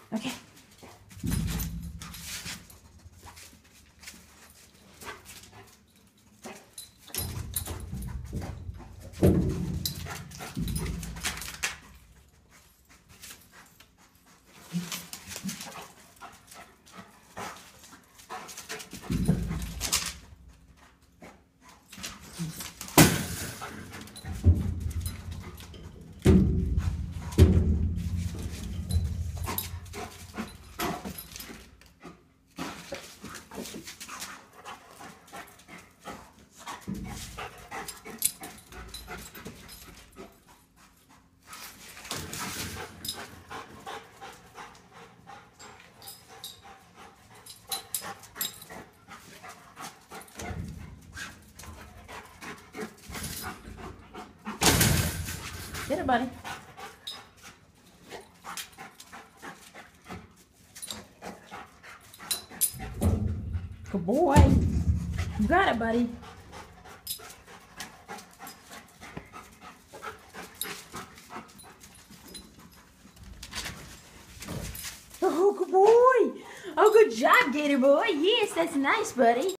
Okay. Get it, buddy. Good boy. You got it, buddy. Oh, good boy. Oh, good job, Gator boy. Yes, that's nice, buddy.